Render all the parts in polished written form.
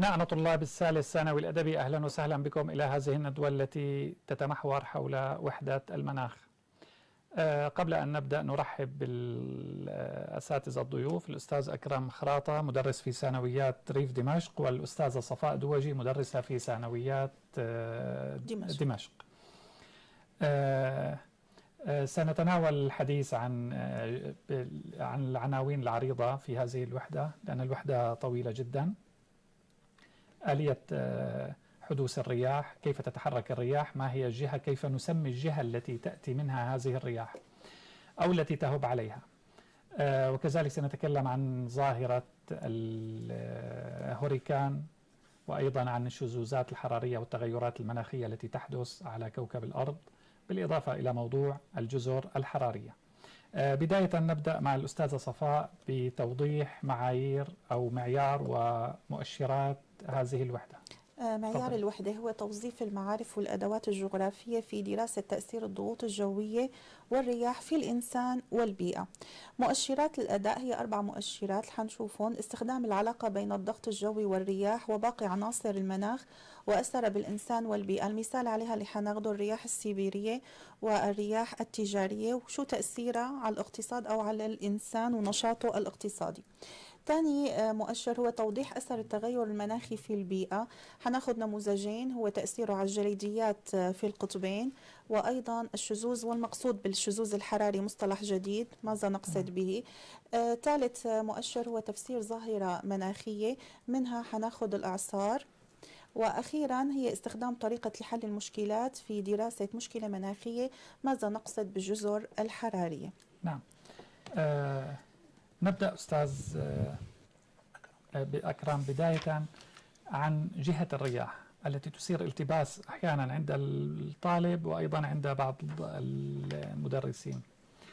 أبنائنا طلاب الثالث ثانوي الأدبي، أهلا وسهلا بكم إلى هذه الندوة التي تتمحور حول وحدة المناخ. قبل أن نبدأ نرحب بالأساتذة الضيوف، الأستاذ أكرم خراطة مدرس في ثانويات ريف دمشق، والأستاذة صفاء دوجي مدرسة في ثانويات دمشق. سنتناول الحديث عن العناوين العريضة في هذه الوحدة، لأن الوحدة طويلة جدا. آلية حدوث الرياح، كيف تتحرك الرياح، ما هي الجهة، كيف نسمي الجهة التي تأتي منها هذه الرياح أو التي تهب عليها. وكذلك سنتكلم عن ظاهرة الهوريكان، وأيضا عن الشذوذات الحرارية والتغيرات المناخية التي تحدث على كوكب الأرض، بالإضافة إلى موضوع الجزر الحرارية. بداية نبدأ مع الأستاذة صفاء بتوضيح معايير أو معيار ومؤشرات هذه الوحدة. معيار الوحدة هو توظيف المعارف والأدوات الجغرافية في دراسة تأثير الضغوط الجوية والرياح في الإنسان والبيئة. مؤشرات الأداء هي 4 مؤشرات حنشوفهم: استخدام العلاقة بين الضغط الجوي والرياح وباقي عناصر المناخ وأثر بالإنسان والبيئة. المثال عليها اللي حناخده الرياح السيبيرية والرياح التجارية، وشو تأثيرها على الاقتصاد أو على الإنسان ونشاطه الاقتصادي. ثاني مؤشر هو توضيح أثر التغير المناخي في البيئة. هناخد نموذجين، هو تأثيره على الجليديات في القطبين، وأيضا الشذوذ، والمقصود بالشذوذ الحراري مصطلح جديد، ماذا نقصد به. ثالث مؤشر هو تفسير ظاهرة مناخية، منها هناخد الإعصار. وأخيرا هي استخدام طريقة لحل المشكلات في دراسة مشكلة مناخية، ماذا نقصد بالجزر الحرارية. نعم. نبدأ أستاذ أكرم بداية عن جهة الرياح التي تثير التباس أحيانا عند الطالب وأيضا عند بعض المدرسين.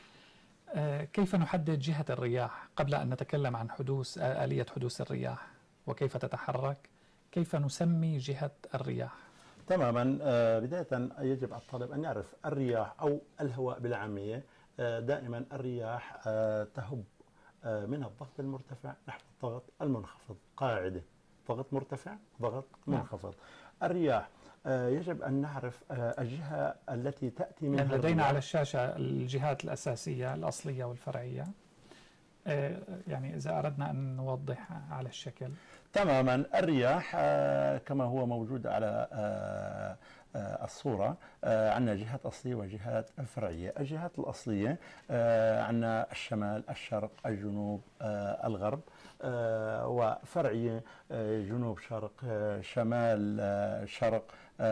كيف نحدد جهة الرياح قبل أن نتكلم عن آلية حدوث الرياح وكيف تتحرك؟ كيف نسمي جهة الرياح؟ تماما. بداية يجب على الطالب أن يعرف الرياح أو الهواء بالعامية. دائما الرياح تهب من الضغط المرتفع نحو الضغط المنخفض، قاعدة ضغط مرتفع ضغط منخفض. الرياح يجب أن نعرف الجهة التي تأتي منها. يعني لدينا على الشاشة الجهات الأساسية الأصلية والفرعية، يعني إذا أردنا أن نوضح على الشكل. تماما. الرياح كما هو موجود على الصورة، عندنا جهات أصلية وجهات فرعية. الجهات الأصلية عندنا الشمال، الشرق، الجنوب، الغرب، وفرعية جنوب، شرق، شمال، شرق،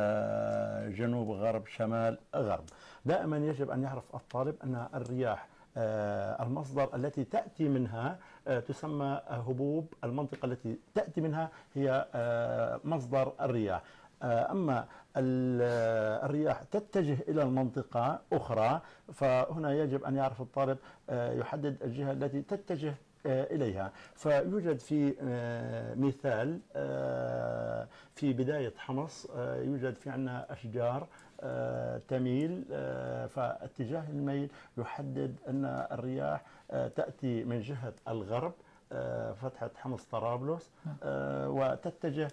جنوب، غرب، شمال، غرب. دائما يجب أن يعرف الطالب أن الرياح المصدر التي تأتي منها تسمى هبوب. المنطقة التي تأتي منها هي مصدر الرياح. أما الرياح تتجه إلى المنطقة أخرى، فهنا يجب أن يعرف الطالب يحدد الجهة التي تتجه إليها. فيوجد في مثال في بداية حمص، يوجد في عنا أشجار تميل، فاتجاه الميل يحدد أن الرياح تأتي من جهة الغرب، فتحة حمص طرابلس، وتتجه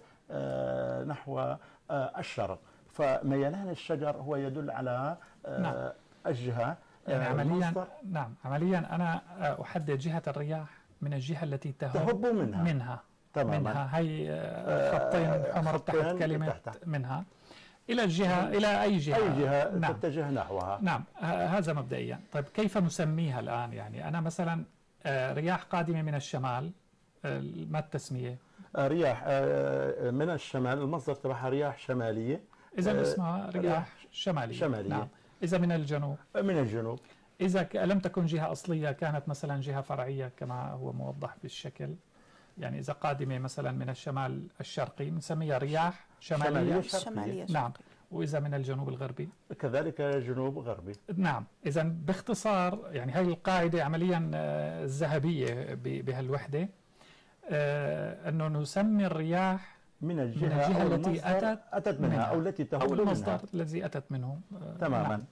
نحو الشرق. فميلان الشجر هو يدل على الجهة. يعني عمليا أنا أحدد جهة الرياح من الجهة التي تهب منها. منها هي خطين حمر تحت كلمة منها إلى الجهة، إلى أي جهة تتجه نحوها. نعم، هذا مبدئيا. طيب كيف نسميها الآن؟ يعني أنا مثلا رياح قادمة من الشمال، ما التسمية؟ رياح من الشمال، المصدر تبعها رياح شمالية، إذا اسمها رياح شمالية. نعم. إذا من الجنوب، إذا لم تكن جهة أصلية، كانت مثلا جهة فرعية كما هو موضح بالشكل، يعني إذا قادمة مثلا من الشمال الشرقي نسميها رياح شمالية. نعم. وإذا من الجنوب الغربي كذلك جنوب غربي. نعم. إذا باختصار يعني هذه القاعدة عمليا الذهبية بهالوحدة، أنه نسمي الرياح من الجهة التي أتت منها أو التي تهب أو المصدر الذي أتت منه. تماما. نعم.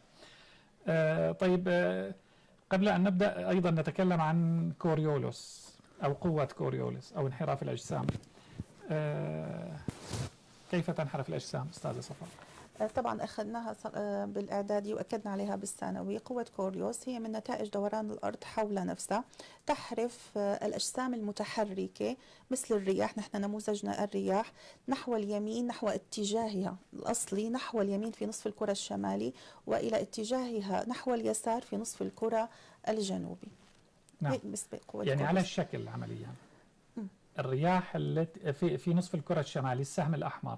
طيب قبل أن نبدأ أيضا نتكلم عن كوريولوس أو قوة كوريولوس أو انحراف الأجسام. كيف تنحرف الأجسام أستاذة صفاء؟ طبعا أخذناها بالإعدادي وأكدنا عليها بالثانوي. قوة كوريوس هي من نتائج دوران الأرض حول نفسها، تحرف الأجسام المتحركة مثل الرياح، نحن نموذجنا الرياح، نحو اليمين، نحو اتجاهها الأصلي نحو اليمين في نصف الكرة الشمالي، وإلى اتجاهها نحو اليسار في نصف الكرة الجنوبي. نعم. يعني على الشكل عمليا الرياح التي في نصف الكرة الشمالي السهم الأحمر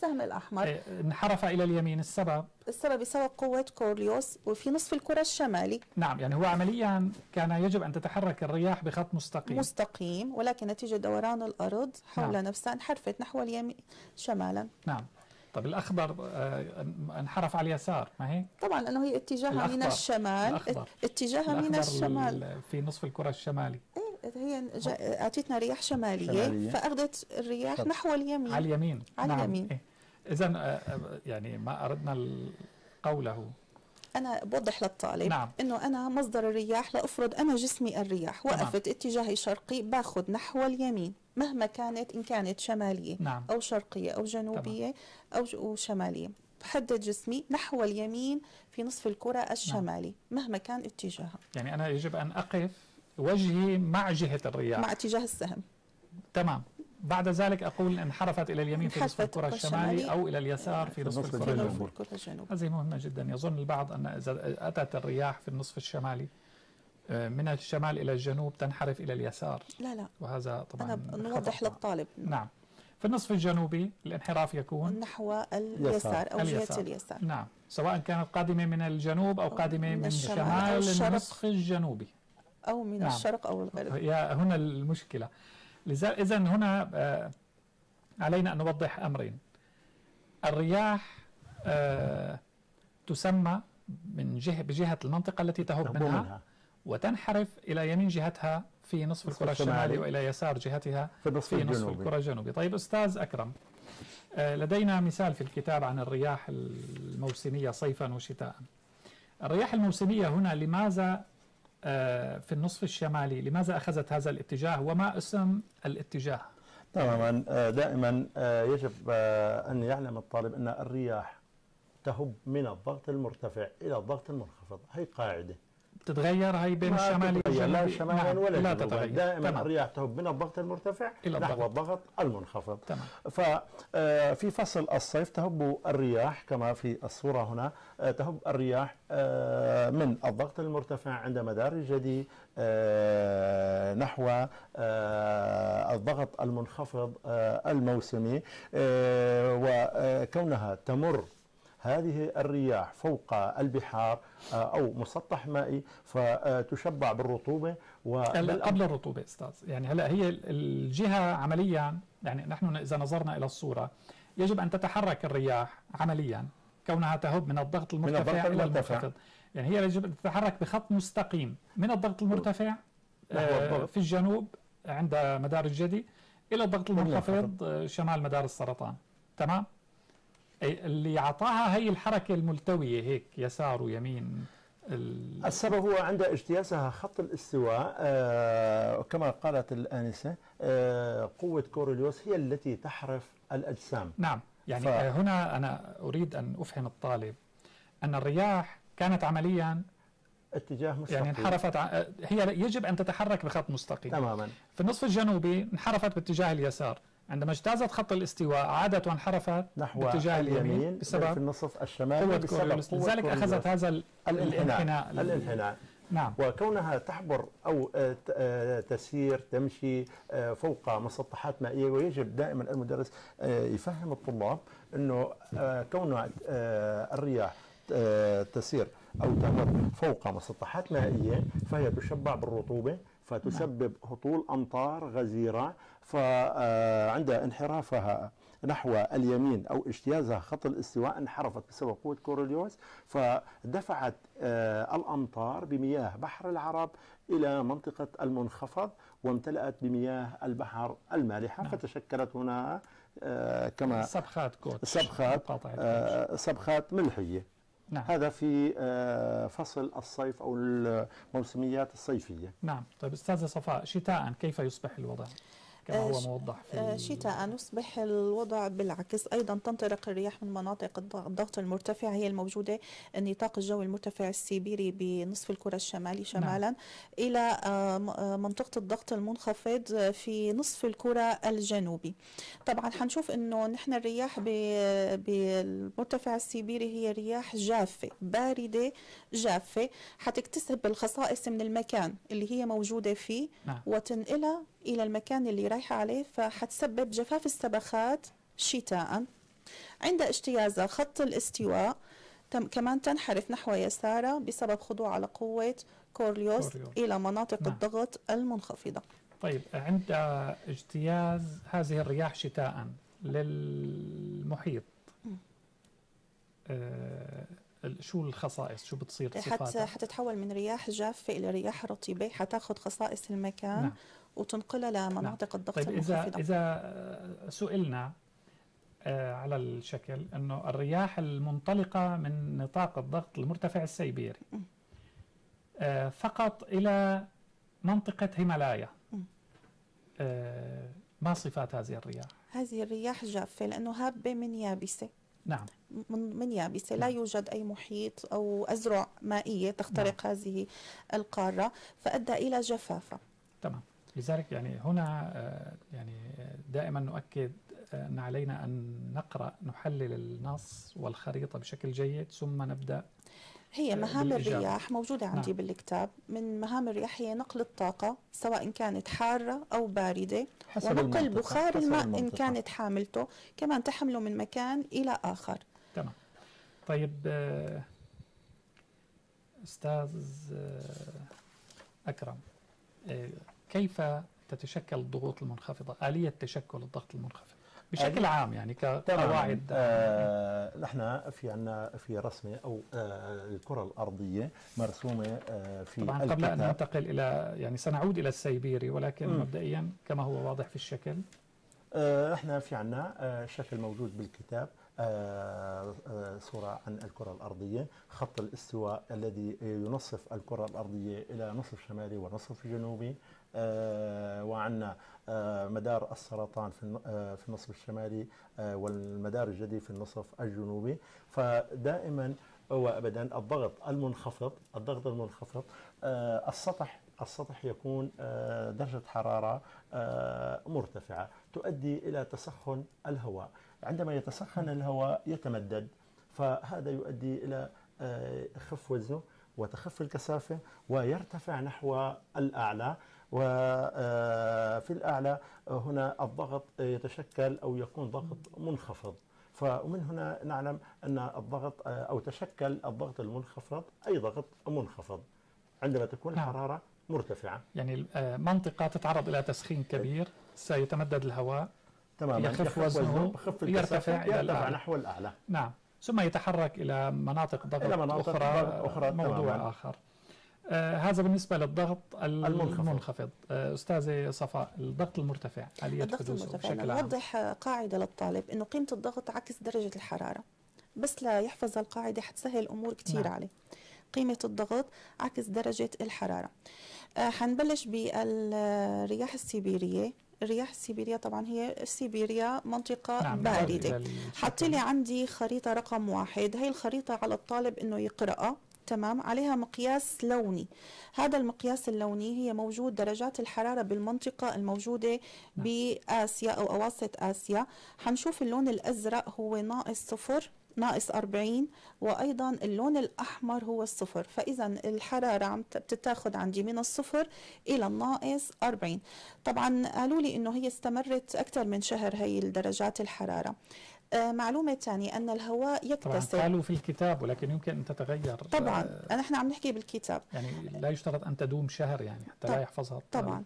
انحرف إلى اليمين. السبب بسبب قوة كوريوس وفي نصف الكرة الشمالي. نعم، يعني هو عمليا كان يجب أن تتحرك الرياح بخط مستقيم، ولكن نتيجة دوران الأرض حول نفسها انحرفت نحو اليمين شمالا. نعم. طب الأخضر انحرف على اليسار، ما هيك؟ طبعا لأنه هي اتجاهها من الشمال. اتجاهها من الشمال في نصف الكرة الشمالي. هي أعطتنا رياح شمالية فأخذت الرياح نحو اليمين. على اليمين. على اليمين. إيه؟ إذن يعني ما أردنا قوله. أنا بوضح للطالب إنه أنا مصدر الرياح، لأفرض أنا جسمي الرياح وقفت اتجاهي شرقي، باخذ نحو اليمين مهما كانت، إن كانت شمالية أو شرقية أو جنوبية أو شمالية، بحدد جسمي نحو اليمين في نصف الكرة الشمالي مهما كان اتجاهها. يعني أنا يجب أن أقف وجهي مع جهة الرياح، مع اتجاه السهم. تمام. بعد ذلك أقول انحرفت إلى اليمين في نصف الكرة الشمالي أو إلى اليسار في نصف الكرة الجنوبي. هذه مهمة جدا. يظن البعض أن إذا أتت الرياح في النصف الشمالي من الشمال إلى الجنوب تنحرف إلى اليسار. لا. وهذا طبعا أنا نوضح للطالب. نعم. في النصف الجنوبي الانحراف يكون نحو اليسار أو جهة اليسار. نعم، سواء كانت قادمة من الجنوب أو قادمة من شمال النصف الجنوبي أو من الشرق أو الغرب. هنا المشكلة. إذن هنا علينا أن نوضح أمرين. الرياح تسمى بجهة المنطقة التي تهب منها وتنحرف إلى يمين جهتها في نصف الكرة الشمالي وإلى يسار جهتها في نصف الكرة الجنوبي. طيب أستاذ أكرم، لدينا مثال في الكتاب عن الرياح الموسمية صيفا وشتاء. الرياح الموسمية هنا لماذا في النصف الشمالي، لماذا أخذت هذا الاتجاه وما اسم الاتجاه؟ تماما. دائما يجب أن يعلم الطالب أن الرياح تهب من الضغط المرتفع إلى الضغط المنخفض. هي قاعدة تتغير، هي بين الشمالي والجنوبي لا شمالا ولا لا جنوبا. تتغير. دائما الرياح تهب من الضغط المرتفع نحو الضغط المنخفض. ففي فصل الصيف تهب الرياح كما في الصورة هنا، تهب الرياح من الضغط المرتفع عند مدار الجدي نحو الضغط المنخفض الموسمي، وكونها تمر هذه الرياح فوق البحار أو مسطح مائي فتشبع بالرطوبة. قبل الرطوبة أستاذ، يعني هلا هي الجهة عمليا، يعني نحن إذا نظرنا إلى الصورة يجب أن تتحرك الرياح عمليا كونها تهب من الضغط المرتفع إلى المنخفض. يعني هي يجب أن تتحرك بخط مستقيم من الضغط المرتفع في الجنوب عند مدار الجدي إلى الضغط المنخفض شمال مدار السرطان. تمام؟ اللي أعطاها هي الحركة الملتوية هيك يسار ويمين. السبب هو عند اجتيازها خط الاستواء كما قالت الآنسة، قوة كوريليوس هي التي تحرف الأجسام. نعم، يعني هنا أنا أريد أن أفهم الطالب أن الرياح كانت عمليا اتجاه مستقيم، يعني انحرفت هي يجب أن تتحرك بخط مستقيم تماما. في النصف الجنوبي انحرفت باتجاه اليسار، عندما اجتازت خط الاستواء عادت وانحرفت نحو باتجاه اليمين بسبب في النصف الشمالي بسبب لذلك أخذت هذا الانحناء. نعم. وكونها تحبر أو تسير تمشي فوق مسطحات مائية، ويجب دائما المدرس يفهم الطلاب أنه كون الرياح تسير أو تمر فوق مسطحات مائية فهي تشبع بالرطوبة فتسبب هطول أمطار غزيرة، فعند انحرافها نحو اليمين أو اجتيازها خط الاستواء انحرفت بسبب قوة كوريليوس، فدفعت الأمطار بمياه بحر العرب إلى منطقة المنخفض وامتلأت بمياه البحر المالحة. فتشكلت هنا كما سبخات ملحية. نعم. هذا في فصل الصيف أو الموسميات الصيفية. نعم. طيب أستاذة صفاء، شتاء كيف يصبح الوضع؟ كما هو موضح في شتاء يصبح الوضع بالعكس. أيضا تنطلق الرياح من مناطق الضغط المرتفع، هي الموجودة النطاق الجوي المرتفع السيبيري بنصف الكرة الشمالي شمالا، إلى منطقة الضغط المنخفض في نصف الكرة الجنوبي. طبعا حنشوف أنه نحن الرياح بالمرتفع السيبيري هي رياح جافة باردة جافة، حتكتسب الخصائص من المكان اللي هي موجودة فيه وتنقلها إلى المكان اللي رايحة عليه، فحتسبب جفاف السبخات شتاء. عند اجتيازها خط الاستواء كمان تنحرف نحو يسارها بسبب خضوعها لقوة كوريوس إلى مناطق الضغط المنخفضة. طيب، عند اجتياز هذه الرياح شتاء للمحيط شو الخصائص؟ شو بتصير صفاتها؟ حتتحول من رياح جافة إلى رياح رطبة، حتاخذ خصائص المكان وتنقلها لمناطق الضغط طيب المنخفضة. إذا سئلنا على الشكل أنه الرياح المنطلقة من نطاق الضغط المرتفع السيبيري فقط إلى منطقة هيمالايا، ما صفات هذه الرياح؟ هذه الرياح جافة لأنه هابة من يابسة. نعم، من يابسة، لا يوجد أي محيط أو أزرع مائية تخترق هذه القارة، فأدى إلى جفافة. تمام. لذلك يعني هنا يعني دائما نؤكد أن علينا أن نقرأ نحلل النص والخريطة بشكل جيد ثم نبدأ. هي مهام الرياح موجودة عندي بالكتاب. من مهام الرياح هي نقل الطاقة سواء كانت حارة أو باردة، ونقل بخار الماء إن كانت حاملته، كمان تحمله من مكان إلى آخر. تمام. طيب أستاذ أكرم، كيف تتشكل الضغوط المنخفضة؟ آلية تشكل الضغط المنخفض بشكل عام يعني كقواعد. نحن في عندنا في رسمه او الكره الارضيه مرسومه في طبعا قبل ان ننتقل الى يعني سنعود الى السيبيري، ولكن مبدئيا كما هو واضح في الشكل. احنا في عندنا شكل موجود بالكتاب، صورة عن الكرة الأرضية، خط الاستواء الذي ينصف الكرة الأرضية إلى نصف شمالي ونصف جنوبي، وعندنا مدار السرطان في النصف الشمالي والمدار الجدي في النصف الجنوبي. فدائما وأبدا الضغط المنخفض السطح يكون درجة حرارة مرتفعة تؤدي إلى تسخن الهواء. عندما يتسخن الهواء يتمدد، فهذا يؤدي إلى خف وزنه وتخف الكثافة ويرتفع نحو الأعلى. وفي الأعلى هنا الضغط يتشكل أو يكون ضغط منخفض، فمن هنا نعلم أن الضغط أو تشكل الضغط المنخفض أي ضغط منخفض عندما تكون الحرارة مرتفعة. يعني منطقة تتعرض إلى تسخين كبير سيتمدد الهواء، تماما، يخف وزنه، يرتفع إلى الأعلى نحو الأعلى. نعم، ثم يتحرك إلى مناطق ضغط أخرى موضوع تماماً. آخر. هذا بالنسبة للضغط المنخفض. أستاذة صفاء، الضغط المرتفع آلية حدوثه بشكل عام. نوضح قاعدة للطالب إنه قيمة الضغط عكس درجة الحرارة، بس لا يحفظ القاعدة حتسهل الأمور كتير عليه. قيمة الضغط عكس درجة الحرارة. حنبلش بالرياح السيبيرية. الرياح السيبيرية طبعا هي سيبيريا منطقة باردة. حطيلي عندي خريطة رقم 1، هي الخريطة على الطالب إنه يقرأها. تمام، عليها مقياس لوني. هذا المقياس اللوني هي موجود درجات الحرارة بالمنطقة الموجودة بآسيا أو أواسط آسيا. حنشوف اللون الأزرق هو -0 -40، وأيضا اللون الأحمر هو الصفر. فإذا الحرارة عم بتتاخد عندي من الصفر إلى -40. طبعا قالوا لي إنه هي استمرت أكثر من شهر هي درجات الحرارة. معلومة ثانية أن الهواء يكتسب، طبعا قالوا في الكتاب ولكن يمكن أن تتغير. طبعا نحن عم نحكي بالكتاب، يعني لا يشترط أن تدوم شهر يعني حتى لا يحفظها طبعا.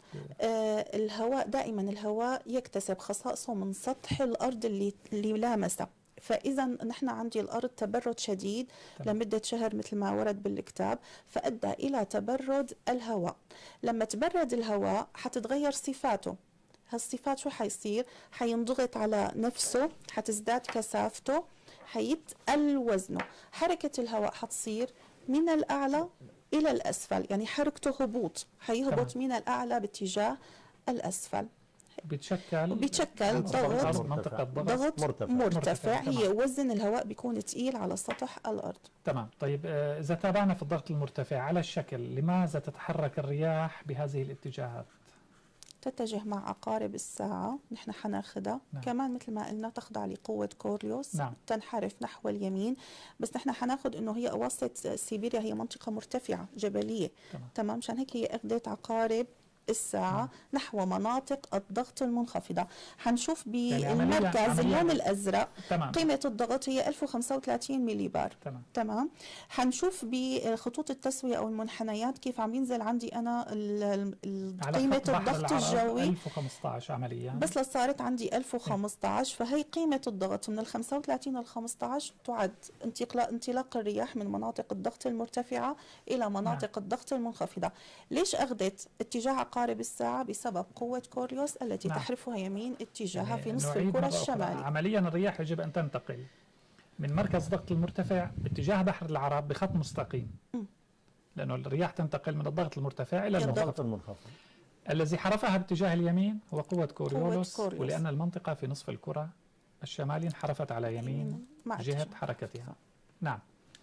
الهواء دائما الهواء يكتسب خصائصه من سطح الأرض اللي لامسه. فإذا نحن عندي الأرض تبرد شديد لمدة شهر مثل ما ورد بالكتاب، فأدى إلى تبرد الهواء. لما تبرد الهواء حتتغير صفاته. هالصفات شو حيصير؟ حينضغط على نفسه، حتزداد كثافته، حيتقل وزنه. حركة الهواء حتصير من الأعلى إلى الأسفل، يعني حركته هبوط، حيهبط من الأعلى باتجاه الأسفل. بيتشكل ضغط منطقة ضغط مرتفع. هي وزن الهواء بيكون ثقيل على سطح الأرض. تمام. طيب إذا تابعنا في الضغط المرتفع على الشكل، لماذا تتحرك الرياح بهذه الاتجاهات؟ تتجه مع عقارب الساعة، نحن حناخدها. نعم. كمان مثل ما قلنا تخضع لقوة كوريوس. نعم. تنحرف نحو اليمين، بس نحن حناخد انه هي اواسط سيبيريا هي منطقة مرتفعة جبلية. تمام. مشان هيك هي اخذت عقارب الساعة نحو مناطق الضغط المنخفضة. حنشوف بالمركز اللون الأزرق. تمام. قيمة الضغط هي 1035 ملي بار. تمام. حنشوف بخطوط التسوية أو المنحنيات كيف عم ينزل عندي أنا قيمة الضغط الجوي 1015 عمليا، بس صارت عندي 1015. فهي قيمة الضغط من ال 35 ل 15 تعد انطلاق الرياح من مناطق الضغط المرتفعة إلى مناطق الضغط المنخفضة. ليش أخذت اتجاه عقارب الساعة؟ بسبب قوة كوريوس التي تحرفها يمين اتجاهها في نصف الكرة الشمالي. عمليا الرياح يجب أن تنتقل من مركز الضغط المرتفع باتجاه بحر العرب بخط مستقيم، لأنه الرياح تنتقل من الضغط المرتفع إلى المنخفض. الذي حرفها باتجاه اليمين هو قوة كوريولوس، ولأن المنطقة في نصف الكرة الشمالي انحرفت على يمين جهة حركتها. نعم.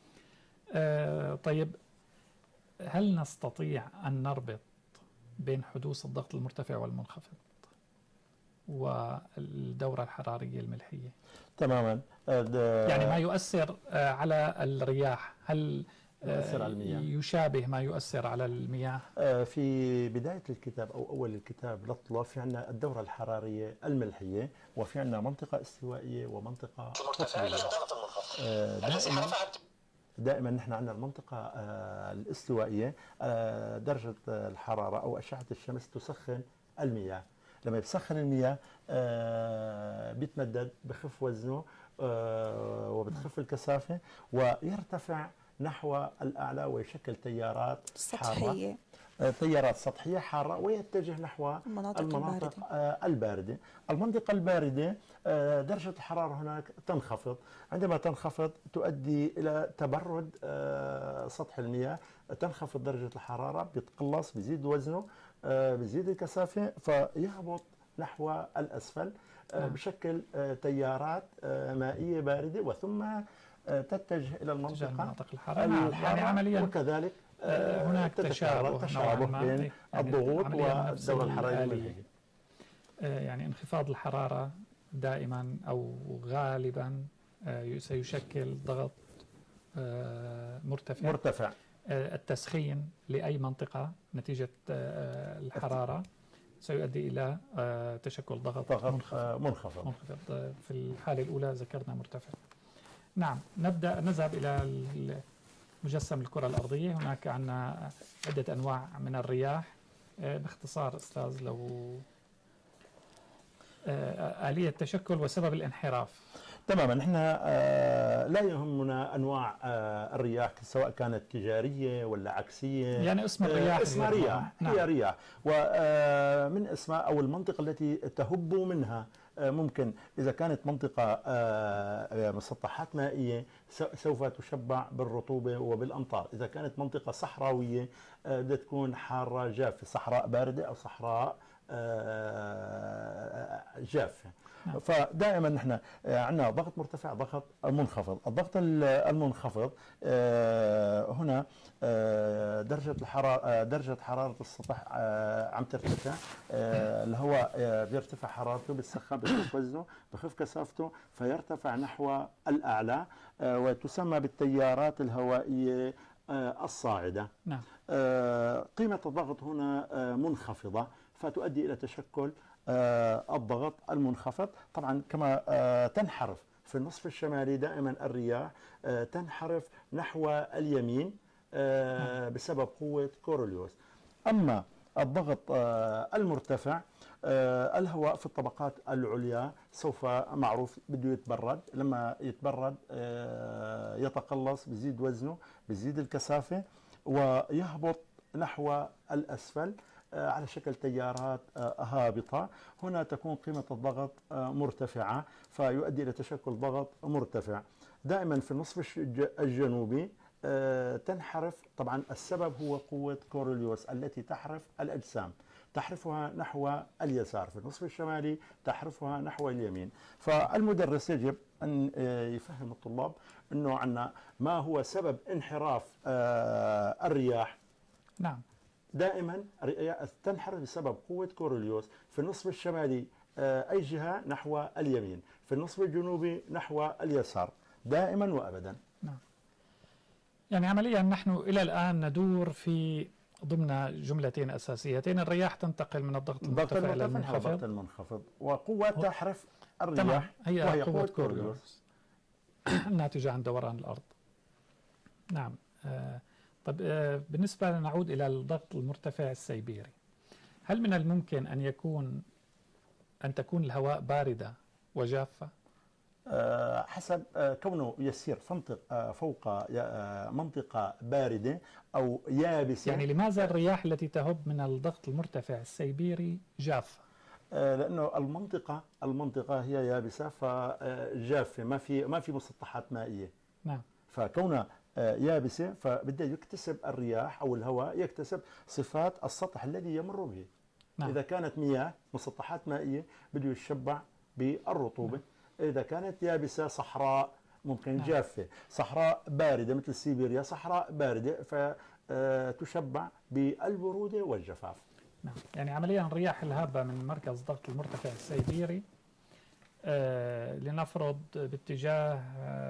طيب، هل نستطيع أن نربط بين حدوث الضغط المرتفع والمنخفض والدورة الحرارية الملحية؟ تماما. يعني ما يؤثر على الرياح هل يؤثر على المياه، يشابه ما يؤثر على المياه؟ في بداية الكتاب أو أول الكتاب لطلة في عندنا الدورة الحرارية الملحية، وفي عندنا منطقة استوائية ومنطقة قطبية. دائما نحن عندنا المنطقة الاستوائية درجة الحرارة أو أشعة الشمس تسخن المياه. لما يسخن المياه بيتمدد، بخف وزنه وبتخف الكثافة ويرتفع نحو الأعلى ويشكل تيارات سطحية، تيارات سطحية حارة، ويتجه نحو المناطق الباردة. المنطقة الباردة درجة الحرارة هناك تنخفض. عندما تنخفض تؤدي إلى تبرد سطح المياه، تنخفض درجة الحرارة، بيتقلص، بيزيد وزنه، بيزيد الكثافة، فيهبط نحو الأسفل بشكل تيارات مائية باردة، وثم تتجه إلى المنطقة الحارة. يعني عمليا وكذلك هناك تشابه بين الضغوط والدورة الحرارية الملحية. يعني انخفاض الحرارة دائما أو غالبا سيشكل ضغط مرتفع. التسخين لأي منطقة نتيجة الحرارة سيؤدي إلى تشكل ضغط منخفض. في الحالة الأولى ذكرنا مرتفع. نعم. نذهب إلى مجسم الكرة الأرضية. هناك عندنا عدة أنواع من الرياح. باختصار أستاذ، لو آلية تشكل وسبب الانحراف. تماما. نحن لا يهمنا أنواع الرياح سواء كانت تجارية ولا عكسية. يعني اسم الرياح اسمها رياح. نعم. هي رياح، ومن اسمها أو المنطقة التي تهب منها ممكن إذا كانت منطقة مسطحات مائية سوف تشبع بالرطوبة وبالأمطار. إذا كانت منطقة صحراوية بدها تكون حارة جافة، صحراء باردة أو صحراء جافة. فدائما نحن عندنا ضغط مرتفع، ضغط منخفض. الضغط المنخفض هنا درجة حرارة السطح عم ترتفع. الهواء بيرتفع حرارته، بتسخن، بخف وزنه، بخف كثافته، فيرتفع نحو الأعلى، وتسمى بالتيارات الهوائية الصاعدة. نعم. قيمة الضغط هنا منخفضة، فتؤدي إلى تشكل الضغط المنخفض. طبعا كما تنحرف في النصف الشمالي دائما الرياح تنحرف نحو اليمين بسبب قوة كوريولوس. أما الضغط المرتفع، الهواء في الطبقات العليا سوف معروف بده يتبرد. لما يتبرد يتقلص، بيزيد وزنه، بيزيد الكثافة، ويهبط نحو الأسفل على شكل تيارات هابطة. هنا تكون قيمة الضغط مرتفعة، فيؤدي إلى تشكل ضغط مرتفع. دائما في النصف الجنوبي تنحرف. طبعا السبب هو قوة كوريولوس التي تحرف الأجسام، تحرفها نحو اليسار، في النصف الشمالي تحرفها نحو اليمين. فالمدرس يجب أن يفهم الطلاب أنه عندنا ما هو سبب انحراف الرياح. نعم. دائما تنحرف بسبب قوة كوروليوس. في النصف الشمالي أي جهة نحو اليمين، في النصف الجنوبي نحو اليسار، دائما وأبدا. نعم. يعني عمليا نحن إلى الآن ندور في ضمن جملتين أساسيتين: الرياح تنتقل من الضغط المرتفع إلى الضغط المنخفض، المنخفض، وقوة تحرف تمام، الرياح هي قوة كوروليوس الناتجة عن دوران الأرض. نعم. طب بالنسبة نعود إلى الضغط المرتفع السيبيري، هل من الممكن أن تكون الهواء باردة وجافة؟ حسب كونه يسير فوق منطقة باردة أو يابسة. يعني لماذا الرياح التي تهب من الضغط المرتفع السيبيري جافة؟ لأنه المنطقة هي يابسة فجافة، ما في مسطحات مائية. نعم. فكونها يابسة فبده يكتسب الرياح أو الهواء يكتسب صفات السطح الذي يمر به. نعم. إذا كانت مياه مسطحات مائية بده يتشبع بالرطوبة. نعم. إذا كانت يابسة صحراء ممكن نعم. جافة، صحراء باردة مثل سيبيريا صحراء باردة فتشبع بالبرودة والجفاف. نعم. يعني عمليا الرياح الهابة من مركز ضغط المرتفع السيبيري لنفرض باتجاه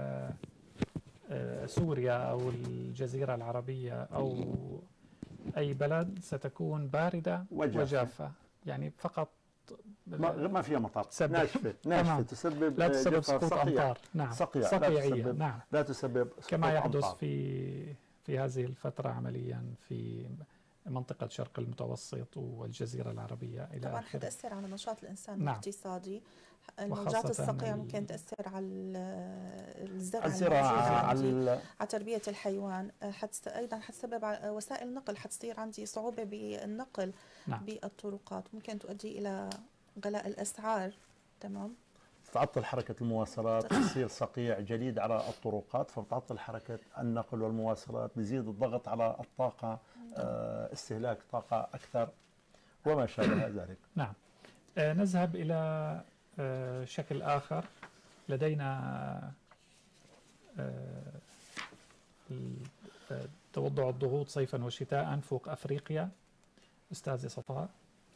سوريا أو الجزيرة العربية أو أي بلد ستكون باردة وجافة، يعني فقط ما فيها مطر، ناشفة تسبب لا تسبب سقوط أمطار. نعم. صقيعية. نعم. لا تسبب كما يحدث في هذه الفترة عمليا في منطقة شرق المتوسط والجزيرة العربية إلى طبعا آخره. حتأثر على نشاط الإنسان نعم. الاقتصادي. الموجات الصقيعة ممكن تأثر على الزراعة، على تربية الحيوان. أيضا حتسبب وسائل نقل، حتصير عندي صعوبة بالنقل. نعم. بالطرقات، ممكن تؤدي إلى غلاء الأسعار. تمام. تعطل حركة المواصلات، تصير صقيع جليد على الطرقات، فبتعطل حركة النقل والمواصلات، بيزيد الضغط على الطاقة، استهلاك طاقة أكثر وما شابه ذلك. نعم. نذهب إلى شكل آخر. لدينا توضع الضغوط صيفا وشتاء فوق أفريقيا. أستاذة صفاء،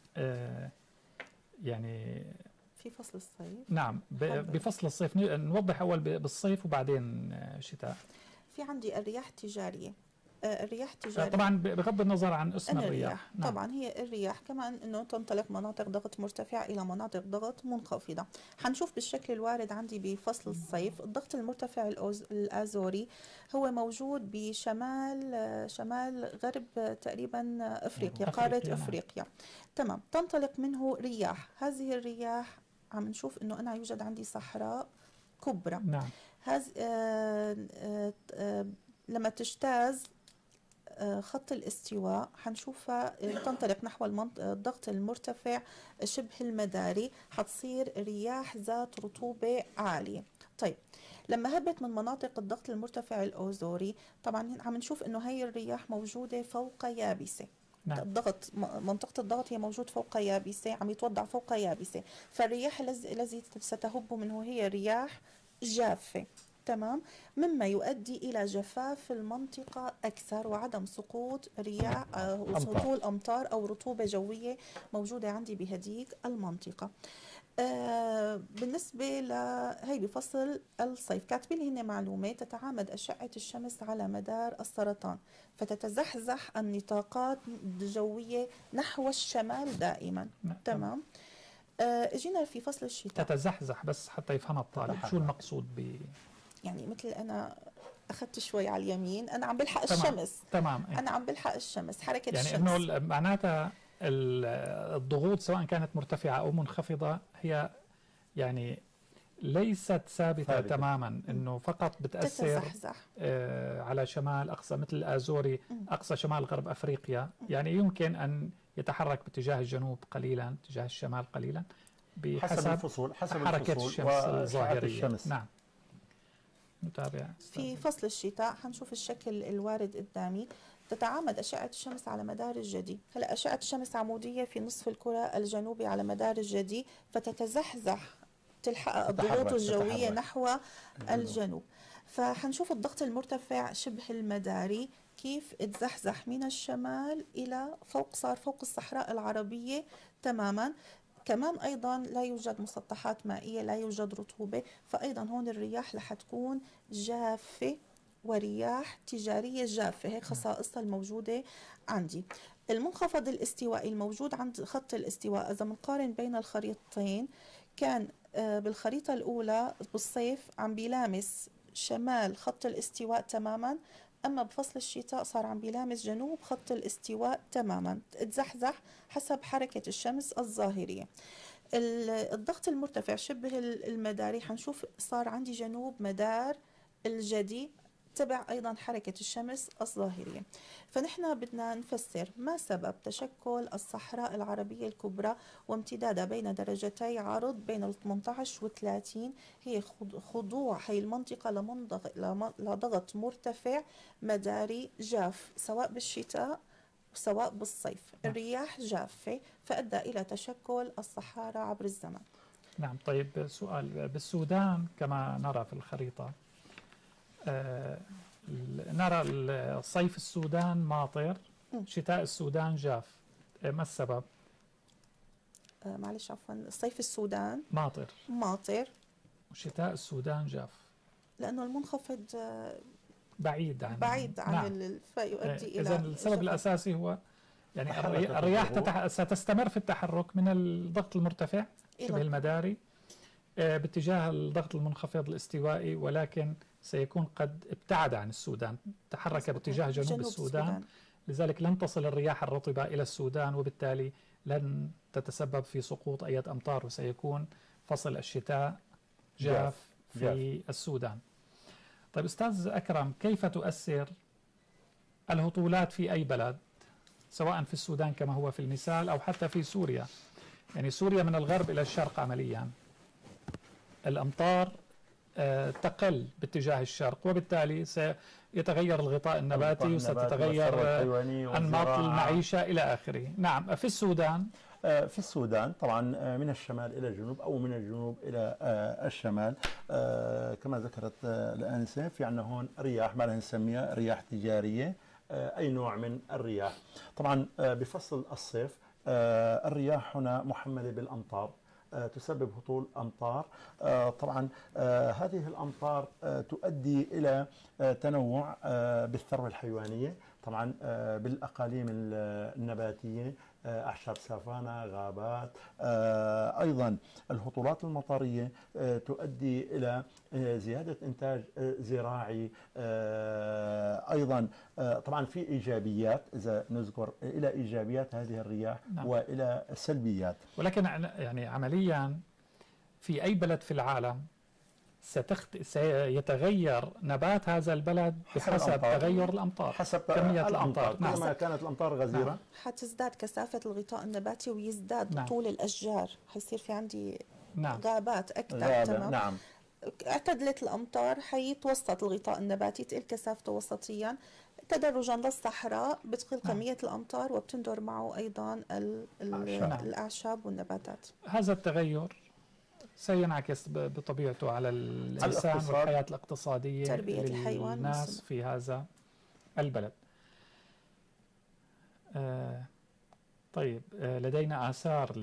يعني في فصل الصيف. نعم. بفصل الصيف نوضح أول بالصيف وبعدين شتاء. في عندي الرياح التجارية. الرياح التجارية طبعا بغض النظر عن اسم الرياح. نعم. طبعا هي الرياح كمان انه تنطلق مناطق ضغط مرتفعة الى مناطق ضغط منخفضة. حنشوف بالشكل الوارد عندي بفصل الصيف. الضغط المرتفع الآزوري هو موجود شمال غرب تقريبا افريقيا، قارة افريقيا. تمام. تنطلق منه رياح. هذه الرياح عم نشوف انه انا يوجد عندي صحراء كبرى. نعم. لما تجتاز خط الاستواء حنشوفها تنطلق نحو الضغط المرتفع شبه المداري، حتصير رياح ذات رطوبة عالية. طيب لما هبت من مناطق الضغط المرتفع الأوزوري، طبعا عم نشوف انه هي الرياح موجودة فوق يابسة. نعم. منطقة الضغط هي موجود فوق يابسة، عم يتوضع فوق يابسة، فالرياح الذي ستهب منه هي رياح جافة. تمام. مما يؤدي إلى جفاف المنطقة أكثر وعدم سقوط رياح وسطول أمطار أو رطوبة جوية موجودة عندي بهديك المنطقة. بالنسبة هي بفصل الصيف كاتبين لي هنا معلومة: تتعامد أشعة الشمس على مدار السرطان، فتتزحزح النطاقات الجوية نحو الشمال دائما. تمام. اجينا في فصل الشتاء. تتزحزح بس حتى يفهم الطالب شو المقصود يعني مثل أنا أخذت شوي على اليمين، أنا عم بلحق تمام. الشمس. تمام. أنا عم بلحق الشمس، حركة يعني الشمس. يعني إنه معناتها الضغوط سواء كانت مرتفعة أو منخفضة هي يعني ليست ثابتة تماما، إنه فقط بتأثر على شمال أقصى مثل الآزوري، أقصى شمال غرب أفريقيا. يعني يمكن أن يتحرك باتجاه الجنوب قليلا، اتجاه الشمال قليلا، بحسب الفصول، حركة الشمس الظاهرية. نعم. نتابع. في فصل الشتاء حنشوف الشكل الوارد قدامي: تتعامد أشعة الشمس على مدار الجدي. هلا أشعة الشمس عمودية في نصف الكرة الجنوبي على مدار الجدي، فتتزحزح تلحق الضغوط الجوية تتحرك. نحو الجنوب. فحنشوف الضغط المرتفع شبه المداري كيف اتزحزح من الشمال إلى فوق، صار فوق الصحراء العربية تماما. كمان أيضا لا يوجد مسطحات مائية، لا يوجد رطوبة، فأيضا هون الرياح رح تكون جافة ورياح تجارية جافة، هيك خصائصها الموجودة عندي. المنخفض الاستوائي الموجود عند خط الاستواء، إذا بنقارن بين الخريطتين، كان بالخريطة الأولى بالصيف عم بيلامس شمال خط الاستواء تماما، أما بفصل الشتاء صار عم بيلامس جنوب خط الاستواء تماما، تزحزح حسب حركة الشمس الظاهرية. الضغط المرتفع شبه المداري حنشوف صار عندي جنوب مدار الجدي تبع أيضا حركة الشمس الظاهرية. فنحن بدنا نفسر ما سبب تشكل الصحراء العربية الكبرى وامتدادها بين درجتي عرض بين ال 18 و 30، هي خضوع هي المنطقة لضغط مرتفع مداري جاف سواء بالشتاء سواء بالصيف. الرياح جافة فأدى إلى تشكل الصحارى عبر الزمن. نعم. طيب سؤال، بالسودان كما نرى في الخريطة نرى صيف السودان ماطر، شتاء السودان جاف، ما السبب؟ معلش عفوا، صيف السودان ماطر وشتاء السودان جاف، لأنه المنخفض بعيد عن نعم. فيؤدي إلى إذن السبب الأساسي هو يعني الرياح ستستمر في التحرك من الضغط المرتفع شبه المداري باتجاه الضغط المنخفض الاستوائي، ولكن سيكون قد ابتعد عن السودان، تحرك باتجاه جنوب السودان، لذلك لن تصل الرياح الرطبة إلى السودان، وبالتالي لن تتسبب في سقوط أي أمطار، وسيكون فصل الشتاء جاف في السودان. طيب أستاذ أكرم، كيف تؤثر الهطولات في أي بلد سواء في السودان كما هو في المثال أو حتى في سوريا؟ يعني سوريا من الغرب إلى الشرق عمليا الأمطار تقل باتجاه الشرق، وبالتالي سيتغير الغطاء النباتي وستتغير أنماط المعيشة إلى آخره. نعم. في السودان طبعا من الشمال إلى الجنوب أو من الجنوب إلى الشمال، كما ذكرت الآنسة، في عندنا هون رياح ما نسميها رياح تجارية، أي نوع من الرياح. طبعا بفصل الصيف الرياح هنا محملة بالأمطار، تسبب هطول أمطار. طبعا هذه الأمطار تؤدي إلى تنوع بالثروة الحيوانية، طبعا بالأقاليم النباتية، أعشاب سافانا، غابات. أيضا الهطولات المطرية تؤدي إلى زيادة إنتاج زراعي. أيضا طبعا في إيجابيات، إذا نذكر إلى إيجابيات هذه الرياح نعم. وإلى سلبيات. ولكن يعني عمليا في أي بلد في العالم سيتغير نبات هذا البلد بحسب تغير الأمطار، حسب كمية الأمطار. نعم. كما كانت الأمطار غزيرة نعم. حتزداد كثافة الغطاء النباتي ويزداد نعم. طول الأشجار، حيصير في عندي نعم. غابات أكثر. تمام. نعم. اعتدلت الأمطار حيتوسط الغطاء النباتي، تقل كثافته وسطيا، تدرجا للصحراء بتقل كمية الأمطار وبتندر معه أيضا الأعشاب والنباتات. هذا التغير سينعكس بطبيعته على الإنسان والحياة الاقتصادية، تربية الحيوان للناس في هذا البلد. طيب لدينا آثار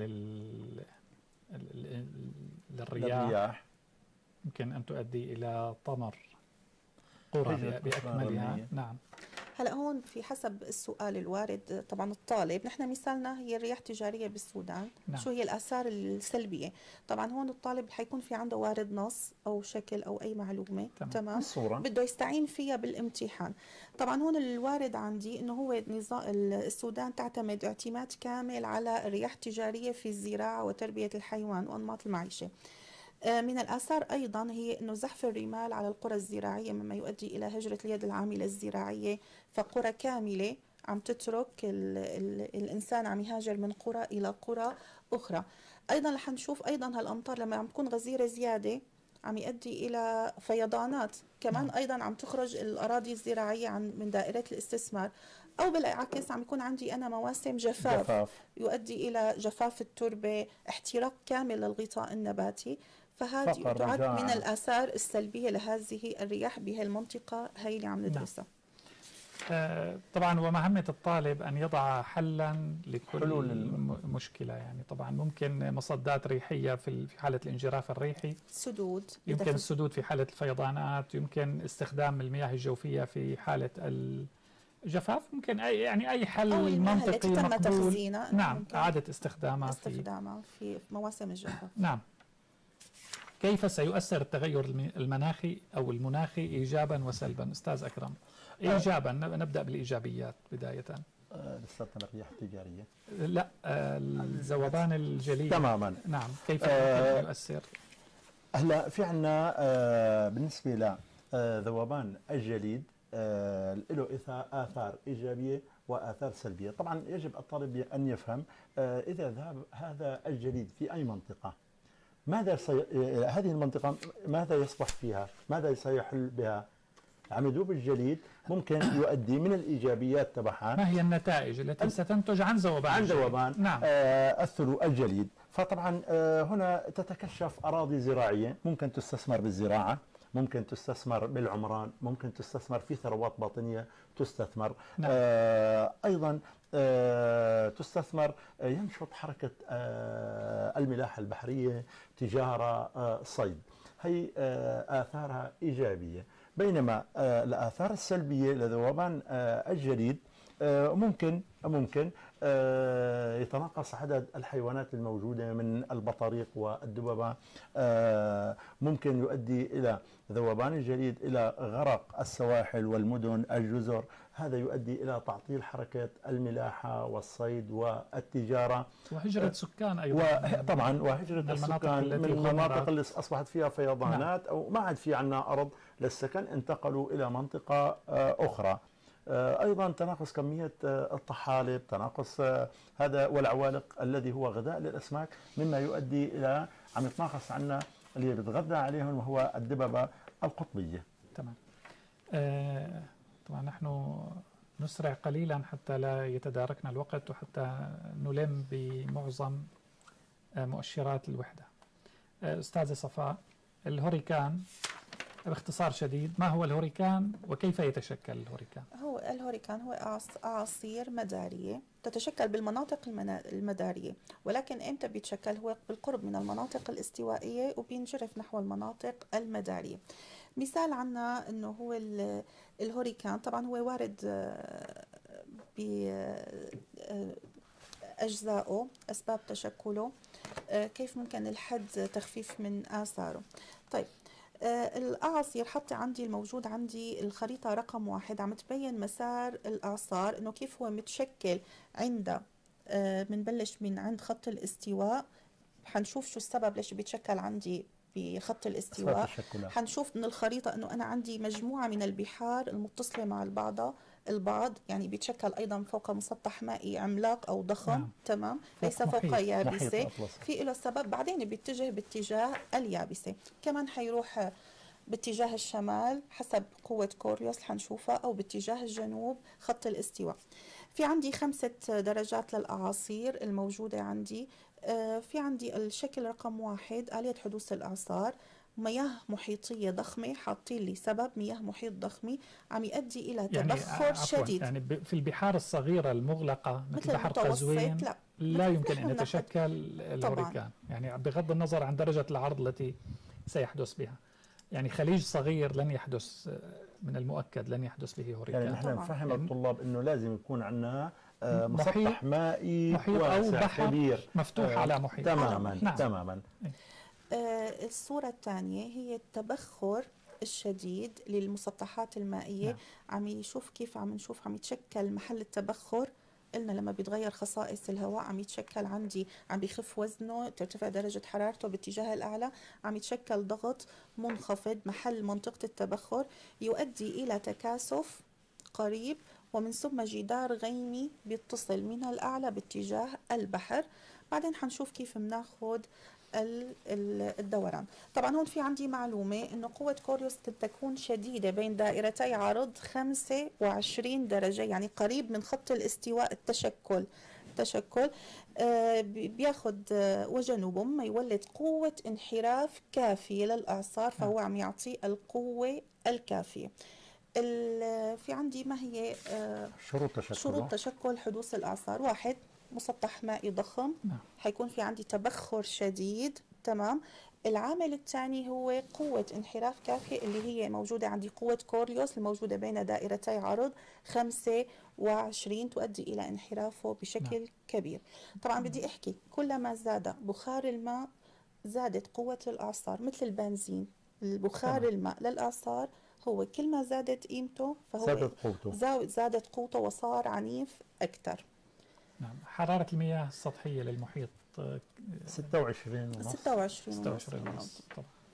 للرياح يمكن أن تؤدي إلى طمر قرى بأكملها. نعم. هلا هون في حسب السؤال الوارد طبعا الطالب، نحن مثالنا هي الرياح التجاريه بالسودان. نعم. شو هي الاثار السلبيه؟ طبعا هون الطالب حيكون في عنده وارد نص او شكل او اي معلومه تمام الصورة بده يستعين فيها بالامتحان. طبعا هون الوارد عندي انه هو نظام السودان تعتمد اعتماد كامل على الرياح التجاريه في الزراعه وتربيه الحيوان وانماط المعيشه. من الآثار أيضا هي أنه زحف الرمال على القرى الزراعية مما يؤدي إلى هجرة اليد العاملة الزراعية، فقرى كاملة عم تترك الإنسان عم يهاجر من قرى إلى قرى أخرى. أيضا رح نشوف أيضا هالأمطار لما عم تكون غزيرة زيادة عم يؤدي إلى فيضانات، كمان أيضا عم تخرج الأراضي الزراعية من دائرة الاستثمار، أو بالعكس عم يكون عندي أنا مواسم جفاف يؤدي إلى جفاف التربة، احتراق كامل للغطاء النباتي. فهذه تعد من الآثار السلبية لهذه الرياح بهالمنطقة هي اللي عم ندرسها. طبعا ومهمة الطالب أن يضع حلا لكل مشكلة. يعني طبعا ممكن مصدات ريحية في حالة الانجراف الريحي، سدود، يمكن السدود في حالة الفيضانات، يمكن استخدام المياه الجوفية في حالة الجفاف، ممكن أي حل منطقي مقبول. نعم، إعادة استخدامها في مواسم الجفاف. نعم. كيف سيؤثر التغير المناخي أو المناخي إيجابا وسلبا أستاذ أكرم؟ إيجابا، نبدأ بالإيجابيات بداية. لساتنا الرياح التجارية؟ لا، الذوبان الجليدي. تماما. نعم، كيف يؤثر؟ هلا في عنا بالنسبة لذوبان الجليد له آثار إيجابية وآثار سلبية. طبعا يجب الطالب أن يفهم إذا ذهب هذا الجليد في أي منطقة، هذه المنطقة ماذا يصبح فيها؟ ماذا سيحل بها؟ عم يذوب الجليد ممكن يؤدي من الإيجابيات تبعها. ما هي النتائج التي ستنتج عن ذوبان؟ نعم. أثر الجليد. فطبعا هنا تتكشف أراضي زراعية ممكن تستثمر بالزراعة، ممكن تستثمر بالعمران، ممكن تستثمر في ثروات باطنية تستثمر. نعم. أيضا تستثمر، ينشط حركة الملاحة البحرية، تجارة، صيد. هي آثارها إيجابية. بينما الآثار السلبية لذوبان الجليد ممكن يتناقص عدد الحيوانات الموجودة من البطاريق والدببة. ممكن يؤدي إلى ذوبان الجليد إلى غرق السواحل والمدن، الجزر. هذا يؤدي إلى تعطيل حركة الملاحة والصيد والتجارة وهجرة سكان أيضا. طبعا وهجرة السكان من المناطق اللي أصبحت فيها فيضانات. نعم. أو ما عاد في عنا أرض للسكن، انتقلوا إلى منطقة أخرى. أيضا تناقص كمية الطحالب، تناقص هذا والعوالق الذي هو غذاء للأسماك، مما يؤدي إلى عم يتناقص عنا اللي بيتغذى عليهم وهو الدببة القطبية. تمام. طبعا نحن نسرع قليلا حتى لا يتداركنا الوقت وحتى نلم بمعظم مؤشرات الوحدة. أستاذة صفاء، الهوريكان باختصار شديد، ما هو الهوريكان وكيف يتشكل الهوريكان؟ الهوريكان هو أعاصير مدارية تتشكل بالمناطق المدارية، ولكن إمتى بيتشكل؟ هو بالقرب من المناطق الاستوائية وبينجرف نحو المناطق المدارية. مثال عنا أنه هو الهوريكان، طبعا هو وارد بأجزائه، أسباب تشكله، كيف ممكن الحد تخفيف من آثاره. طيب، الأعاصير حطي عندي الموجود عندي الخريطة رقم 1 عم تبين مسار الإعصار، إنه كيف هو متشكل عند منبلش من عند خط الاستواء. حنشوف شو السبب ليش بيتشكل عندي بخط الاستواء. حنشوف من الخريطة إنه أنا عندي مجموعة من البحار المتصلة مع البعض، يعني بيتشكل أيضا فوق مسطح مائي عملاق أو ضخم. نعم. تمام، ليس فوق يابسة. في له سبب، بعدين بيتجه باتجاه اليابسة. كمان حيروح باتجاه الشمال حسب قوة كوريوس حنشوفها، أو باتجاه الجنوب خط الاستواء. في عندي 5 درجات للأعاصير الموجودة عندي. في عندي الشكل رقم 1 آلية حدوث الإعصار، مياه محيطية ضخمة، حاطين لي سبب مياه محيط ضخمة عم يؤدي إلى تبخر شديد. يعني في البحار الصغيرة المغلقة مثل بحر قزوين لا يمكن أن يتشكل الهوريكان، يعني بغض النظر عن درجة العرض التي سيحدث بها. يعني خليج صغير لن يحدث، من المؤكد لن يحدث به هوريكان. يعني نحن نفهم الطلاب أنه لازم يكون عندنا مسطح مائي واسع كبير مفتوح على محيط. تماما. نعم. تماما. الصورة الثانية هي التبخر الشديد للمسطحات المائية. نعم. عم يشوف كيف عم نشوف عم يتشكل محل التبخر. قلنا لما بيتغير خصائص الهواء عم يتشكل عندي، عم بيخف وزنه، ترتفع درجة حرارته باتجاه الأعلى، عم يتشكل ضغط منخفض محل منطقة التبخر، يؤدي إلى تكاثف قريب، ومن ثم جدار غيمي بيتصل من الأعلى باتجاه البحر. بعدين حنشوف كيف بناخد الدوران. طبعا هون في عندي معلومة إنه قوة كوريوس تكون شديدة بين دائرتي عرض 25 درجة، يعني قريب من خط الاستواء التشكل بياخد وجنوبه ما يولد قوة انحراف كافية للإعصار، فهو عم يعطي القوة الكافية. في عندي ما هي شروط تشكل حدوث الإعصار؟ 1، مسطح مائي ضخم، حيكون في عندي تبخر شديد، تمام. العامل الثاني هو قوة انحراف كافية اللي هي موجودة عندي، قوة كوريوس الموجودة بين دائرتي عرض 25 تؤدي إلى انحرافه بشكل كبير. طبعا بدي أحكي كلما زاد بخار الماء زادت قوة الإعصار، مثل البنزين، البخار الماء للإعصار هو كل ما زادت قيمته فهو زادت قوته وصار عنيف أكثر. نعم. حرارة المياه السطحية للمحيط 26 ونص.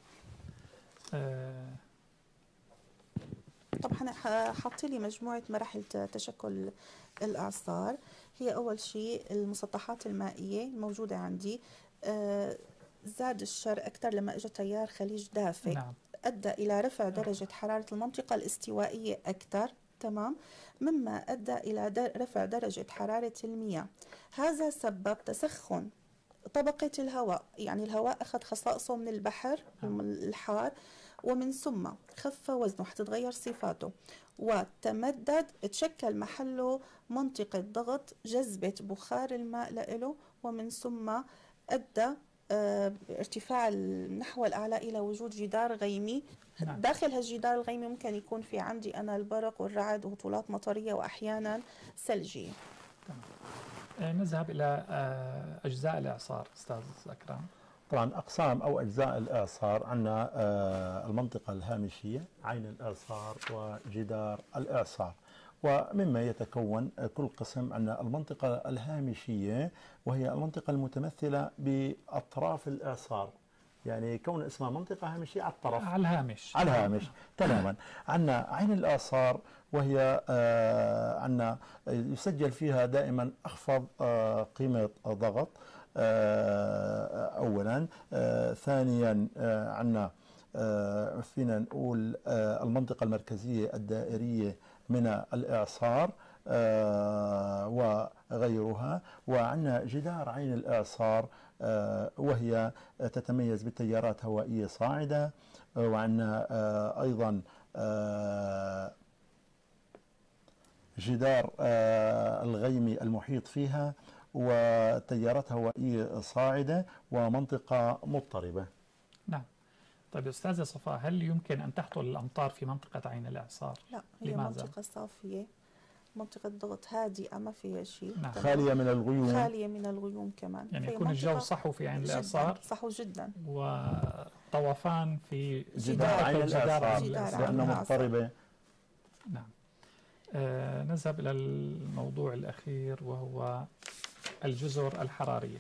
طبعا حاطين لي مجموعة مراحل تشكل الإعصار. هي أول شيء المسطحات المائية الموجودة عندي، زاد الشر أكثر لما إجا تيار خليج دافئ. نعم. أدى إلى رفع درجة حرارة المنطقة الاستوائية أكثر، تمام، مما أدى إلى رفع درجة حرارة المياه. هذا سبب تسخن طبقة الهواء، يعني الهواء أخذ خصائصه من البحر الحار، ومن ثم خف وزنه، حتتغير صفاته، وتمدد، تشكل محله منطقة ضغط جذبت بخار الماء له، ومن ثم أدى ارتفاع نحو الأعلى إلى وجود جدار غيمي. نعم. داخل هالجدار الغيمي ممكن يكون في عندي أنا البرق والرعد وهطولات مطرية وأحيانا ثلجية. نذهب إلى أجزاء الإعصار أستاذ أكرم. طبعا أقسام أو أجزاء الإعصار عندنا المنطقة الهامشية، عين الإعصار وجدار الإعصار. ومما يتكون كل قسم عندنا المنطقة الهامشية، وهي المنطقة المتمثلة بأطراف الإعصار، يعني كون اسمها منطقة هامشية على الطرف، على الهامش، على الهامش تماما. عندنا عين الإعصار وهي عندنا يسجل فيها دائما أخفض قيمة ضغط أولا. ثانيا عندنا فينا نقول المنطقة المركزية الدائرية من الإعصار وغيرها. وعندنا جدار عين الإعصار وهي تتميز بتيارات هوائية صاعدة. وعندنا أيضا جدار الغيمي المحيط فيها وتيارات هوائية صاعدة ومنطقة مضطربة. نعم. طيب أستاذة صفاء، هل يمكن أن تحصل الأمطار في منطقة عين الإعصار؟ لا، هي منطقة صافية، منطقة ضغط هادئة ما فيها شيء. نعم. خالية من الغيوم، خالية من الغيوم كمان، يعني يكون الجو صحو في عين الإعصار، صحو جدا، وطوفان في جدار عين الإعصار لأنها مضطربة. نعم. نذهب إلى الموضوع الأخير وهو الجزر الحرارية.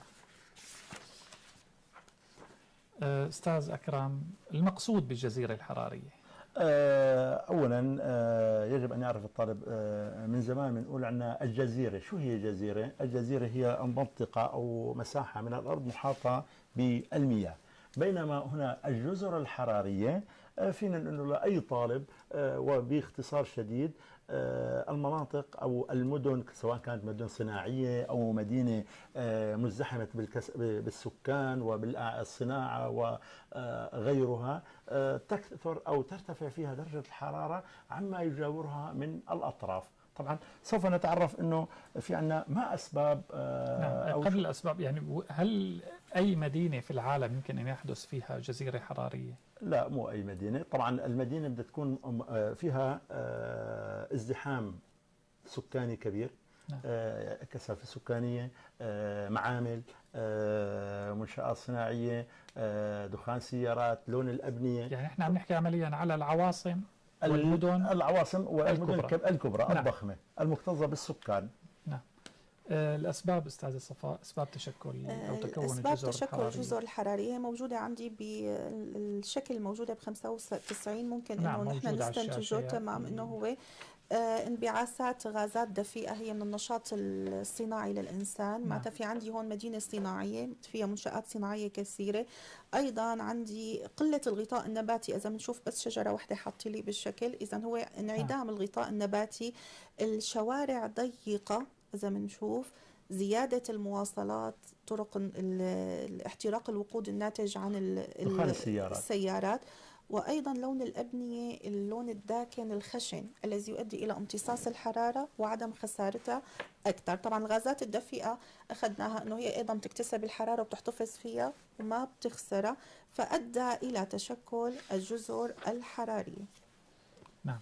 أستاذ أكرم، المقصود بالجزيرة الحرارية؟ أولا يجب أن يعرف الطالب من زمان بنقول عندنا الجزيرة. شو هي جزيرة؟ الجزيرة هي منطقة أو مساحة من الأرض محاطة بالمياه، بينما هنا الجزر الحرارية فينا نقول لأي طالب وباختصار شديد المناطق أو المدن سواء كانت مدن صناعية أو مدينة مزدحمة بالسكان وبالصناعة وغيرها تكثر أو ترتفع فيها درجة الحرارة عما يجاورها من الأطراف. طبعا سوف نتعرف أنه في عنا ما أسباب نعم. قبل الأسباب، يعني هل أي مدينة في العالم يمكن أن يحدث فيها جزيرة حرارية؟ لا، مو أي مدينة. طبعا المدينة بدها تكون فيها ازدحام سكاني كبير، نعم. كثافة سكانية، معامل، منشآت صناعية، دخان سيارات، لون الأبنية. يعني احنا عم نحكي عمليا على العواصم والمدن، العواصم والمدن الكبرى نعم. الضخمة المكتظة بالسكان. نعم. الأسباب أستاذة صفاء، أسباب تشكل أو تكون أسباب الجزر تشكل الحرارية. الجزر الحرارية موجودة عندي بالشكل الموجودة ب 95. ممكن نعم، إنه نحن موجودة على نستنتجه الشاشة. تمام إنه هو انبعاثات غازات دفيئة هي من النشاط الصناعي للإنسان. نعم. معناتها في عندي هون مدينة صناعية فيها منشآت صناعية كثيرة. أيضا عندي قلة الغطاء النباتي. إذا بنشوف بس شجرة واحدة حاطة لي بالشكل، إذا هو انعدام الغطاء النباتي. الشوارع ضيقة إذا بنشوف. زيادة المواصلات، طرق احتراق الوقود الناتج عن دخان السيارات. وأيضا لون الأبنية، اللون الداكن الخشن الذي يؤدي إلى امتصاص الحرارة وعدم خسارتها أكثر. طبعا الغازات الدفيئة أخذناها أنه هي أيضا بتكتسب الحرارة وبتحتفظ فيها وما بتخسرها، فأدى إلى تشكل الجزر الحرارية. نعم.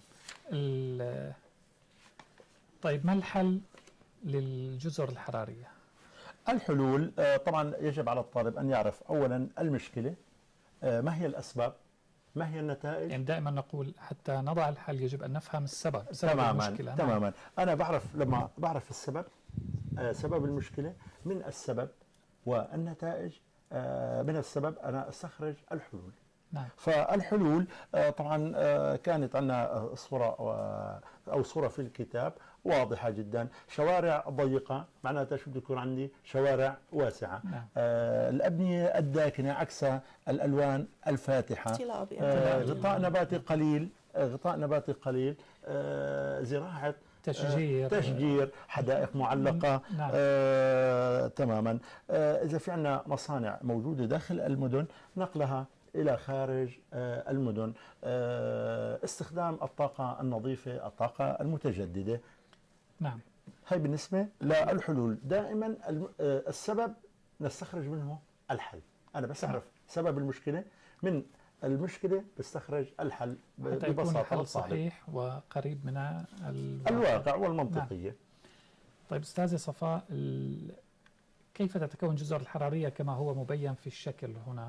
طيب ما الحل للجزر الحرارية؟ الحلول طبعا يجب على الطالب أن يعرف أولا المشكلة، ما هي الأسباب، ما هي النتائج. يعني دائما نقول حتى نضع الحل يجب أن نفهم السبب تماما المشكلة. تماما. أنا بعرف لما بعرف السبب، سبب المشكلة، من السبب والنتائج من السبب أنا أستخرج الحلول. نعم. فالحلول طبعا كانت عندنا صورة في الكتاب واضحة جدا. شوارع ضيقة معناتها شو بده يكون عندي؟ شوارع واسعة. نعم. الأبنية الداكنة عكسها الألوان الفاتحة. غطاء نباتي قليل، غطاء نباتي قليل. زراعة تشجير، حدائق معلقة. نعم. تماما. إذا في عندنا مصانع موجودة داخل المدن نقلها إلى خارج المدن. استخدام الطاقة النظيفة، الطاقة المتجددة. نعم. هاي بالنسبة للحلول. دائما السبب نستخرج منه الحل. أنا بس أعرف سبب المشكلة، من المشكلة بستخرج الحل ببساطة. الحل صحيح وقريب من الواقع والمنطقية. نعم. طيب أستاذة صفاء، كيف تتكون الجزر الحرارية كما هو مبين في الشكل هنا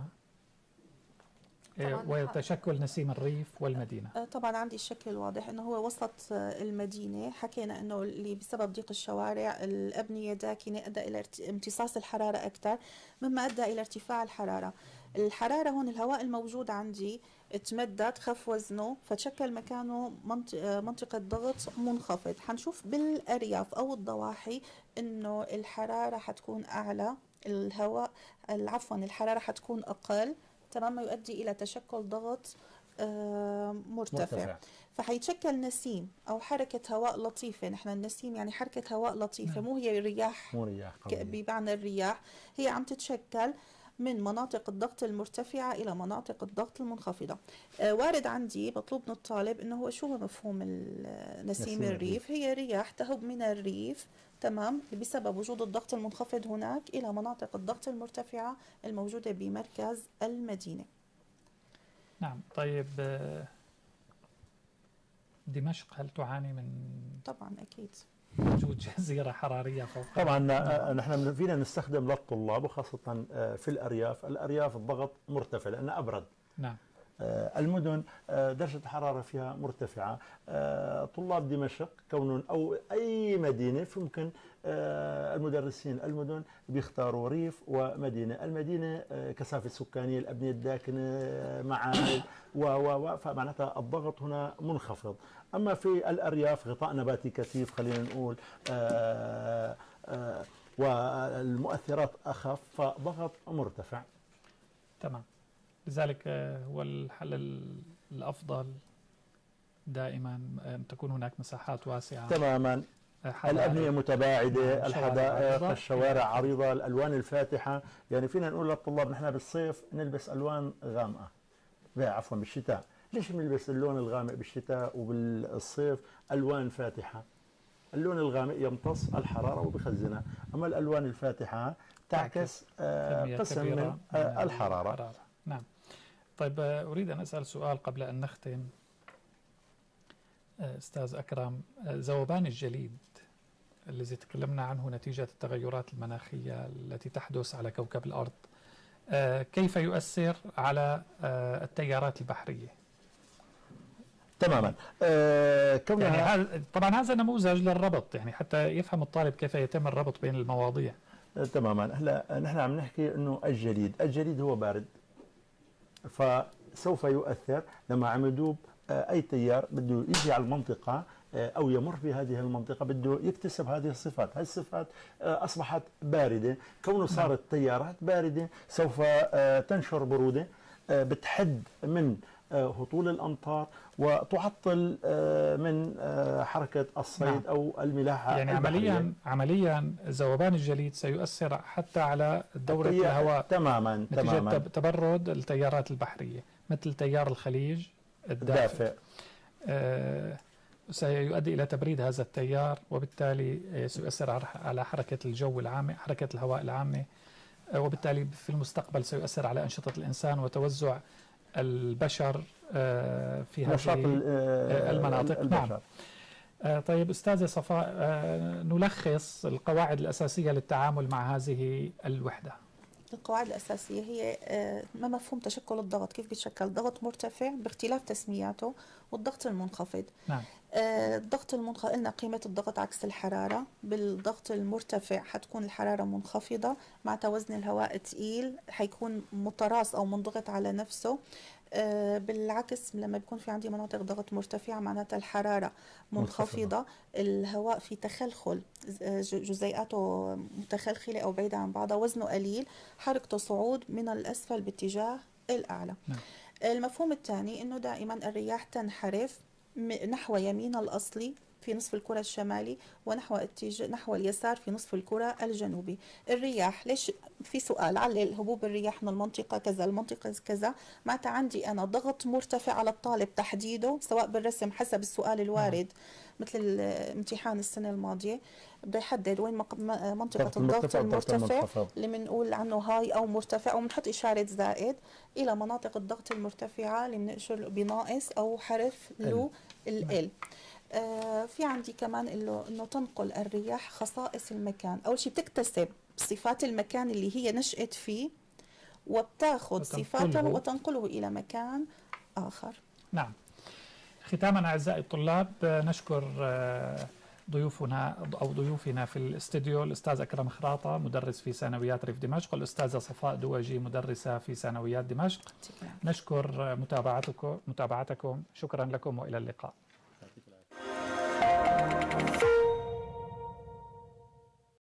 وتشكل نسيم الريف والمدينة؟ طبعا عندي الشكل واضح انه هو وسط المدينة. حكينا انه اللي بسبب ضيق الشوارع الأبنية داكنة ادى الى امتصاص الحرارة اكثر، مما ادى الى ارتفاع الحرارة. الحرارة هون الهواء الموجود عندي تمدد، خف وزنه، فتشكل مكانه منطقة ضغط منخفض. حنشوف بالأرياف أو الضواحي إنه الحرارة حتكون أعلى، الحرارة حتكون أقل، تمام، ما يؤدي إلى تشكل ضغط مرتفع. فحيتشكل نسيم أو حركة هواء لطيفة. نحن النسيم يعني حركة هواء لطيفة، مو هي الرياح، مو رياح قوية. بمعنى الرياح هي عم تتشكل من مناطق الضغط المرتفعة إلى مناطق الضغط المنخفضة. وارد عندي مطلوب من الطالب إنه هو شو هو مفهوم نسيم الريف. هي رياح تهب من الريف، تمام، بسبب وجود الضغط المنخفض هناك إلى مناطق الضغط المرتفعة الموجودة بمركز المدينة. نعم. طيب دمشق هل تعاني من طبعا أكيد وجود جزيرة حرارية فوق؟ طبعا نحن فينا نستخدم للطلاب وخاصة في الأرياف الضغط مرتفع لأنه أبرد. نعم. المدن درجة الحرارة فيها مرتفعة. طلاب دمشق كونهم أو أي مدينة فممكن المدرسين المدن بيختاروا ريف ومدينة. المدينة كثافة سكانية، الأبنية الداكنة، معابد فمعناتها الضغط هنا منخفض. أما في الأرياف غطاء نباتي كثيف خلينا نقول، والمؤثرات أخف، فضغط مرتفع. تمام. لذلك هو الحل الأفضل دائما أن تكون هناك مساحات واسعة. تماما. الأبنية متباعدة، الحدائق، الشوارع عريضة، الألوان الفاتحة. يعني فينا نقول للطلاب نحن بالصيف نلبس ألوان غامقة، عفوا بالشتاء، ليش بنلبس اللون الغامق بالشتاء وبالصيف ألوان فاتحة؟ اللون الغامق يمتص الحرارة وبخزنها، أما الألوان الفاتحة تعكس قسم من الحرارة. نعم. طيب أريد أن أسأل سؤال قبل أن نختم. أستاذ أكرم، ذوبان الجليد الذي تكلمنا عنه نتيجة التغيرات المناخية التي تحدث على كوكب الأرض، كيف يؤثر على التيارات البحرية؟ تماما. كونها يعني طبعا هذا نموذج للربط، يعني حتى يفهم الطالب كيف يتم الربط بين المواضيع. تماما. هلا نحن عم نحكي انه الجليد هو بارد، فسوف يؤثر لما عم يذوب اي تيار بده يجي على المنطقه او يمر في هذه المنطقه، بده يكتسب هذه الصفات. هذه الصفات اصبحت بارده، كونه صارت تيارات بارده سوف تنشر بروده بتحد من هطول الامطار وتعطل من حركه الصيد او الملاحه يعني البحرية. عمليا ذوبان الجليد سيؤثر حتى على دورة الهواء تماما نتيجة تبرد التيارات البحرية مثل تيار الخليج الدافئ. سيؤدي إلى تبريد هذا التيار، وبالتالي سيؤثر على حركة الجو العامة، حركة الهواء العامة، وبالتالي في المستقبل سيؤثر على أنشطة الإنسان وتوزع البشر في هذه المناطق. نعم. طيب أستاذة صفاء، نلخص القواعد الأساسية للتعامل مع هذه الوحدة. القواعد الأساسية هي ما مفهوم تشكل الضغط، كيف بيتشكل ضغط مرتفع باختلاف تسمياته، والضغط المنخفض. نعم. الضغط المنخفض قلنا قيمة الضغط عكس الحرارة. بالضغط المرتفع حتكون الحرارة منخفضة مع توازن الهواء تقيل، حيكون متراص أو منضغط على نفسه. بالعكس لما بيكون في عندي مناطق ضغط مرتفعة معناتها الحرارة منخفضة، الهواء في تخلخل، جزيئاته متخلخلة أو بعيدة عن بعضها، وزنه قليل، حركته صعود من الأسفل باتجاه الأعلى. نعم. المفهوم الثاني أنه دائما الرياح تنحرف نحو يمين الأصلي في نصف الكرة الشمالي، نحو اليسار في نصف الكرة الجنوبي. الرياح ليش في سؤال علل هبوب الرياح من المنطقة كذا المنطقة كذا، معناتها عندي أنا ضغط مرتفع على الطالب تحديده سواء بالرسم حسب السؤال الوارد مثل الامتحان السنة الماضية، بده يحدد وين منطقة الضغط المرتفع اللي بنقول عنه هاي أو مرتفع، وبنحط إشارة زائد إلى مناطق الضغط المرتفعة اللي بنشر بناقص أو حرف لو ال. في عندي كمان انه تنقل الرياح خصائص المكان. اول شيء بتكتسب صفات المكان اللي هي نشأت فيه، وبتاخذ صفاته وتنقله الى مكان اخر. نعم. ختاما اعزائي الطلاب، نشكر ضيوفنا في الاستديو الأستاذ أكرم خراطة مدرس في ثانويات ريف دمشق، والأستاذة صفاء دوجي مدرسة في ثانويات دمشق. نشكر متابعتكم. شكرا لكم وإلى اللقاء.